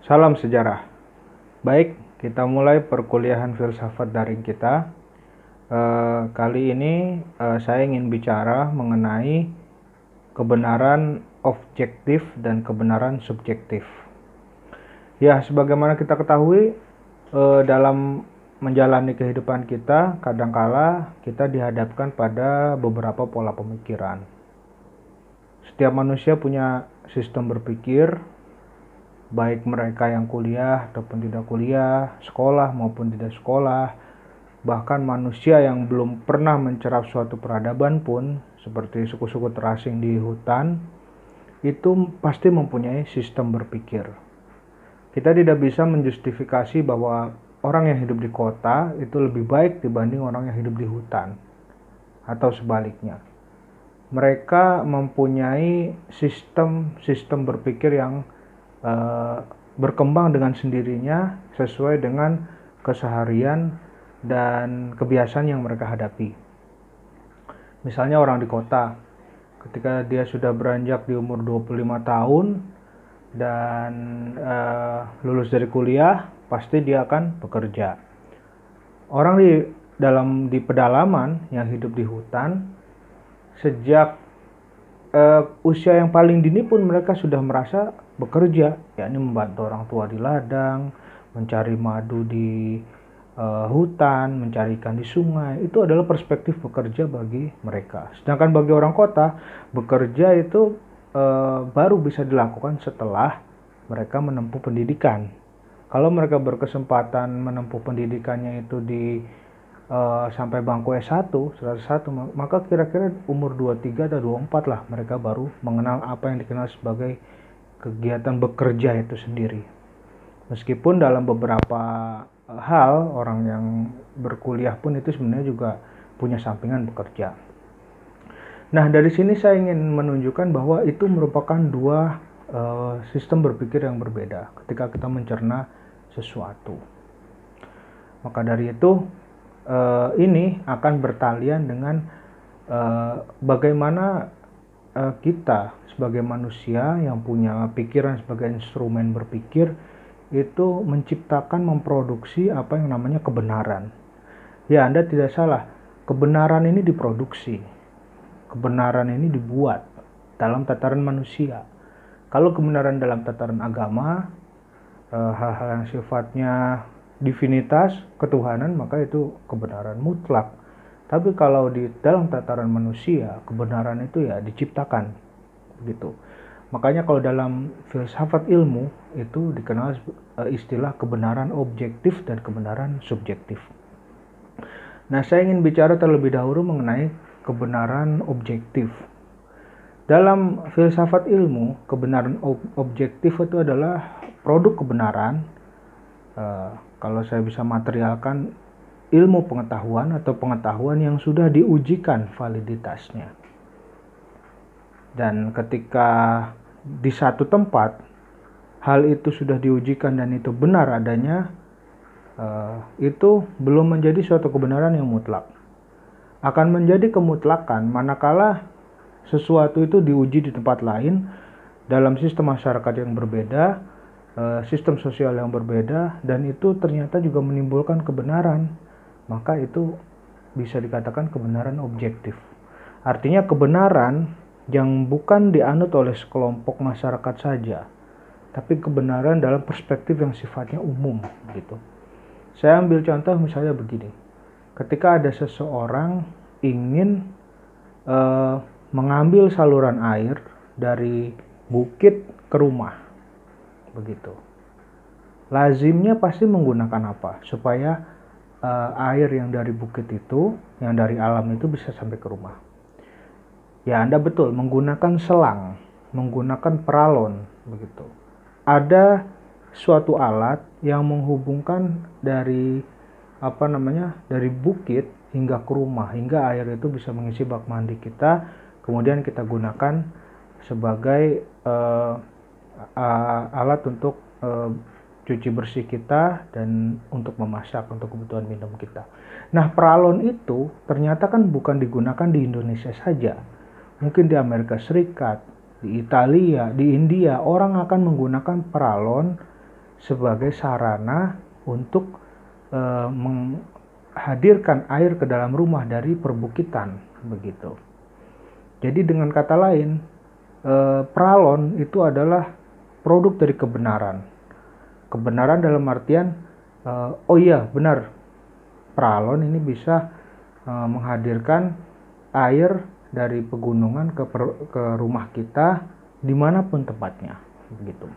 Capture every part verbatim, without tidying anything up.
Salam sejarah. Baik, kita mulai perkuliahan filsafat daring kita. Uh, kali ini uh, saya ingin bicara mengenai kebenaran objektif dan kebenaran subjektif. Ya, sebagaimana kita ketahui, uh, dalam menjalani kehidupan kita, kadangkala kita dihadapkan pada beberapa pola pemikiran. Setiap manusia punya sistem berpikir, baik mereka yang kuliah ataupun tidak kuliah, sekolah maupun tidak sekolah, bahkan manusia yang belum pernah mencerap suatu peradaban pun, seperti suku-suku terasing di hutan, itu pasti mempunyai sistem berpikir. Kita tidak bisa menjustifikasi bahwa orang yang hidup di kota itu lebih baik dibanding orang yang hidup di hutan, atau sebaliknya. Mereka mempunyai sistem-sistem berpikir yang Uh, berkembang dengan sendirinya sesuai dengan keseharian dan kebiasaan yang mereka hadapi. Misalnya orang di kota, ketika dia sudah beranjak di umur dua puluh lima tahun dan uh, lulus dari kuliah, pasti dia akan bekerja. Orang di dalam di pedalaman yang hidup di hutan, sejak uh, usia yang paling dini pun mereka sudah merasa bekerja, yakni membantu orang tua di ladang, mencari madu di uh, hutan, mencari ikan di sungai. Itu adalah perspektif bekerja bagi mereka. Sedangkan bagi orang kota, bekerja itu uh, baru bisa dilakukan setelah mereka menempuh pendidikan. Kalau mereka berkesempatan menempuh pendidikannya itu di uh, sampai bangku S satu, S satu, maka kira-kira umur dua puluh tiga atau dua puluh empat lah mereka baru mengenal apa yang dikenal sebagai kegiatan bekerja itu sendiri. Meskipun dalam beberapa hal orang yang berkuliah pun itu sebenarnya juga punya sampingan bekerja. Nah, dari sini saya ingin menunjukkan bahwa itu merupakan dua uh, sistem berpikir yang berbeda ketika kita mencerna sesuatu. Maka dari itu uh, ini akan bertalian dengan uh, bagaimana uh, kita sebagai manusia yang punya pikiran sebagai instrumen berpikir itu menciptakan, memproduksi apa yang namanya kebenaran. Ya, Anda tidak salah. Kebenaran ini diproduksi. Kebenaran ini dibuat dalam tataran manusia. Kalau kebenaran dalam tataran agama, hal-hal yang sifatnya divinitas, ketuhanan, maka itu kebenaran mutlak. Tapi kalau di dalam tataran manusia, kebenaran itu ya diciptakan. Begitu. Makanya kalau dalam filsafat ilmu itu dikenal istilah kebenaran objektif dan kebenaran subjektif. Nah, saya ingin bicara terlebih dahulu mengenai kebenaran objektif. Dalam filsafat ilmu, kebenaran ob- objektif itu adalah produk kebenaran. Uh, kalau saya bisa materialkan, ilmu pengetahuan atau pengetahuan yang sudah diujikan validitasnya. Dan ketika di satu tempat hal itu sudah diujikan dan itu benar adanya, uh, itu belum menjadi suatu kebenaran yang mutlak. Akan menjadi kemutlakan manakala sesuatu itu diuji di tempat lain dalam sistem masyarakat yang berbeda, uh, sistem sosial yang berbeda, dan itu ternyata juga menimbulkan kebenaran. Maka itu bisa dikatakan kebenaran objektif. Artinya kebenaran yang bukan dianut oleh sekelompok masyarakat saja, tapi kebenaran dalam perspektif yang sifatnya umum gitu. Saya ambil contoh misalnya begini. Ketika ada seseorang ingin uh, mengambil saluran air dari bukit ke rumah, begitu. Lazimnya pasti menggunakan apa? Supaya uh, air yang dari bukit itu, yang dari alam itu bisa sampai ke rumah. Ya, Anda betul, menggunakan selang, menggunakan peralon, begitu. Ada suatu alat yang menghubungkan dari apa namanya, dari bukit hingga ke rumah, hingga air itu bisa mengisi bak mandi kita, kemudian kita gunakan sebagai uh, uh, alat untuk uh, cuci bersih kita dan untuk memasak, untuk kebutuhan minum kita. Nah, peralon itu ternyata kan bukan digunakan di Indonesia saja. Mungkin di Amerika Serikat, di Italia, di India, orang akan menggunakan peralon sebagai sarana untuk e, menghadirkan air ke dalam rumah dari perbukitan begitu. Jadi dengan kata lain, e, pralon itu adalah produk dari kebenaran. Kebenaran dalam artian e, oh iya benar, pralon ini bisa e, menghadirkan air dari pegunungan ke, per, ke rumah kita dimanapun tempatnya begitu.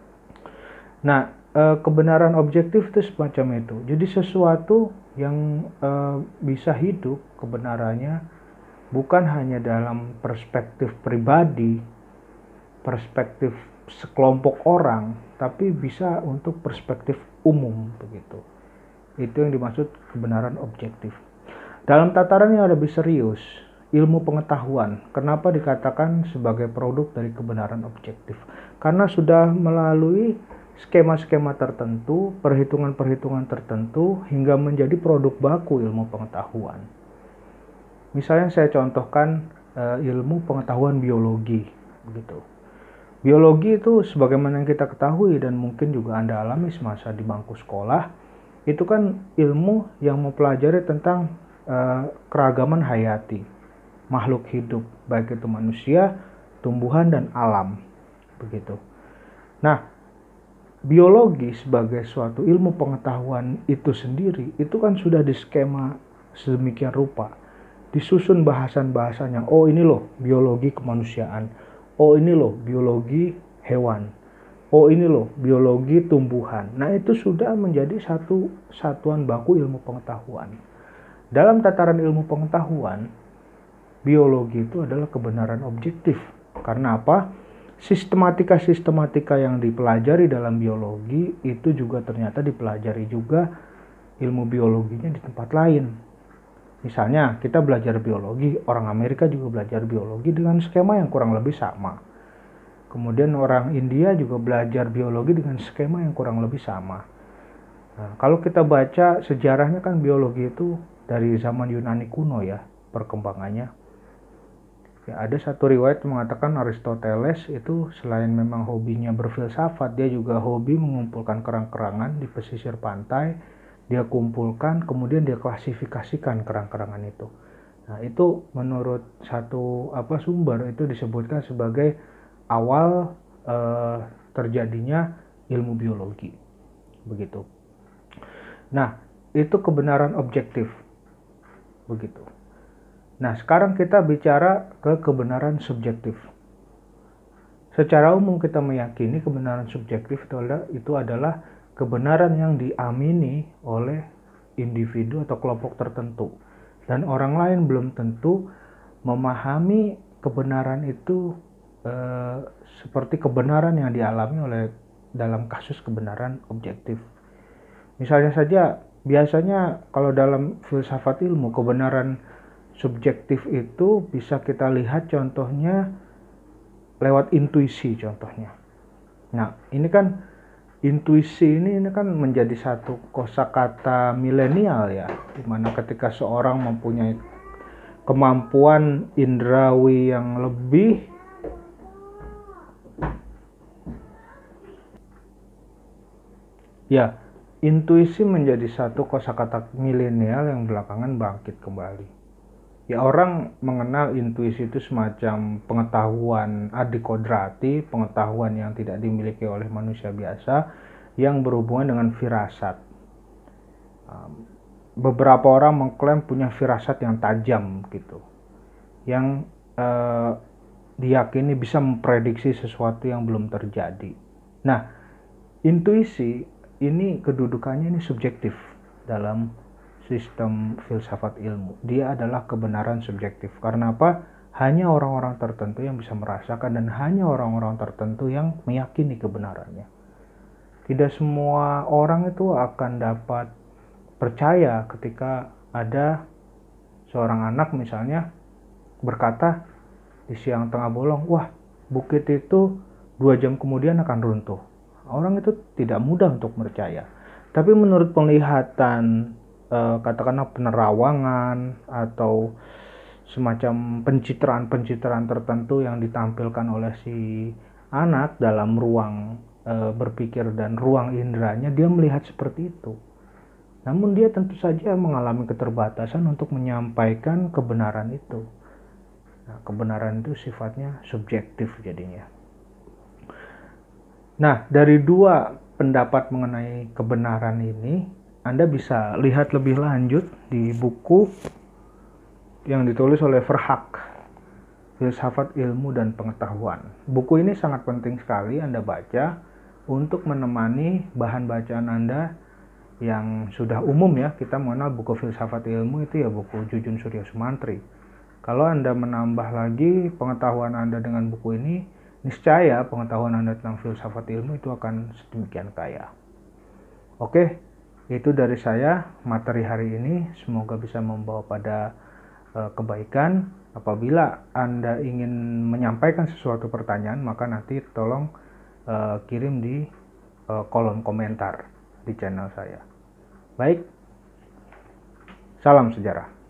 Nah, e, kebenaran objektif itu semacam itu. Jadi sesuatu yang e, bisa hidup kebenarannya bukan hanya dalam perspektif pribadi, perspektif sekelompok orang, tapi bisa untuk perspektif umum begitu. Itu yang dimaksud kebenaran objektif. Dalam tataran yang lebih serius, ilmu pengetahuan, kenapa dikatakan sebagai produk dari kebenaran objektif? Karena sudah melalui skema-skema tertentu, perhitungan-perhitungan tertentu, hingga menjadi produk baku ilmu pengetahuan. Misalnya saya contohkan e, ilmu pengetahuan biologi, begitu. Biologi itu sebagaimana yang kita ketahui dan mungkin juga Anda alami semasa di bangku sekolah, itu kan ilmu yang mempelajari tentang e, keragaman hayati, makhluk hidup, baik itu manusia, tumbuhan, dan alam, begitu. Nah, biologi sebagai suatu ilmu pengetahuan itu sendiri, itu kan sudah diskema sedemikian rupa. Disusun bahasan-bahasan yang, oh ini loh biologi kemanusiaan, oh ini loh biologi hewan, oh ini loh biologi tumbuhan. Nah itu sudah menjadi satu satuan baku ilmu pengetahuan. Dalam tataran ilmu pengetahuan, biologi itu adalah kebenaran objektif. Karena apa? Sistematika-sistematika yang dipelajari dalam biologi itu juga ternyata dipelajari juga ilmu biologinya di tempat lain. Misalnya kita belajar biologi, orang Amerika juga belajar biologi dengan skema yang kurang lebih sama. Kemudian orang India juga belajar biologi dengan skema yang kurang lebih sama. Nah, kalau kita baca sejarahnya kan biologi itu dari zaman Yunani kuno ya perkembangannya. Ya, ada satu riwayat mengatakan Aristoteles itu selain memang hobinya berfilsafat, dia juga hobi mengumpulkan kerang-kerangan di pesisir pantai. Dia kumpulkan, kemudian dia klasifikasikan kerang-kerangan itu. Nah, itu menurut satu apa sumber itu disebutkan sebagai awal eh, terjadinya ilmu biologi. Begitu. Nah, itu kebenaran objektif. Begitu. Nah, sekarang kita bicara ke kebenaran subjektif. Secara umum kita meyakini kebenaran subjektif itu adalah, itu adalah kebenaran yang diamini oleh individu atau kelompok tertentu. Dan orang lain belum tentu memahami kebenaran itu eh, seperti kebenaran yang dialami oleh dalam kasus kebenaran objektif. Misalnya saja, biasanya kalau dalam filsafat ilmu, kebenaran subjektif itu bisa kita lihat contohnya lewat intuisi contohnya. Nah, ini kan intuisi ini, ini kan menjadi satu kosakata milenial ya, dimana ketika seorang mempunyai kemampuan indrawi yang lebih ya, intuisi menjadi satu kosakata milenial yang belakangan bangkit kembali. Ya, orang mengenal intuisi itu semacam pengetahuan adikodrati, pengetahuan yang tidak dimiliki oleh manusia biasa, yang berhubungan dengan firasat. Beberapa orang mengklaim punya firasat yang tajam gitu, yang eh, diyakini bisa memprediksi sesuatu yang belum terjadi. Nah, intuisi ini kedudukannya ini subjektif dalam sistem filsafat ilmu. Dia adalah kebenaran subjektif. Karena apa? Hanya orang-orang tertentu yang bisa merasakan dan hanya orang-orang tertentu yang meyakini kebenarannya. Tidak semua orang itu akan dapat percaya ketika ada seorang anak misalnya berkata di siang tengah bolong, wah bukit itu dua jam kemudian akan runtuh. Orang itu tidak mudah untuk percaya. Tapi menurut penglihatan katakanlah penerawangan atau semacam pencitraan-pencitraan tertentu yang ditampilkan oleh si anak dalam ruang e, berpikir dan ruang inderanya, dia melihat seperti itu. Namun dia tentu saja mengalami keterbatasan untuk menyampaikan kebenaran itu. Nah, kebenaran itu sifatnya subjektif jadinya. Nah, dari dua pendapat mengenai kebenaran ini, Anda bisa lihat lebih lanjut di buku yang ditulis oleh Verhaak, Filsafat Ilmu dan Pengetahuan. Buku ini sangat penting sekali Anda baca untuk menemani bahan bacaan Anda yang sudah umum ya. Kita mengenal buku Filsafat Ilmu itu ya buku Jujun Surya Sumantri. Kalau Anda menambah lagi pengetahuan Anda dengan buku ini, niscaya pengetahuan Anda tentang filsafat ilmu itu akan sedemikian kaya. Oke, itu dari saya materi hari ini. Semoga bisa membawa pada uh, kebaikan. Apabila Anda ingin menyampaikan sesuatu pertanyaan, maka nanti tolong uh, kirim di uh, kolom komentar di channel saya. Baik, salam sejarah.